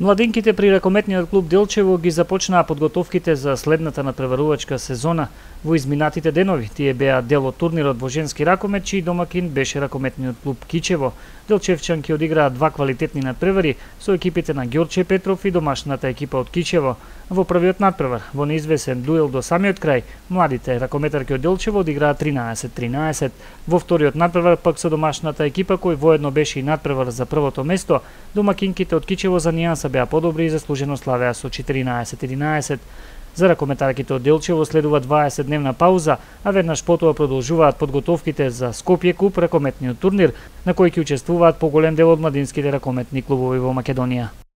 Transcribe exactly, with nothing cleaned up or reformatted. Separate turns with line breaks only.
Младинките при ракометниот клуб Делчево ги започнаа подготовките за следната надпреварувачка сезона во изминатите денови. Тие беа дел од турнирот во женски ракомет, чиј домакин беше ракометниот клуб Кичево. Делчевчанки одиграа два квалитетни надпревари со екипите на Ѓорче Петров и домашната екипа од Кичево. Во првиот надпревар, во неизвесен дуел до самиот крај, младите ракометарки од Делчево одиграа тринаесет тринаесет. Во вториот надпревар пак со домашната екипа, кој воедно беше и надпревар за првото место, домакинките од Кичево за нијанса беа подобри и заслужено славеа со четиринаесет единаесет. За ракометарките од Делчево следува дваесет дневна пауза, а веднаш потоа продолжуваат подготовките за Скопје куп, ракометниот турнир, на кој ќе учествуваат поголем дел од младинските ракометни клубови во Македонија.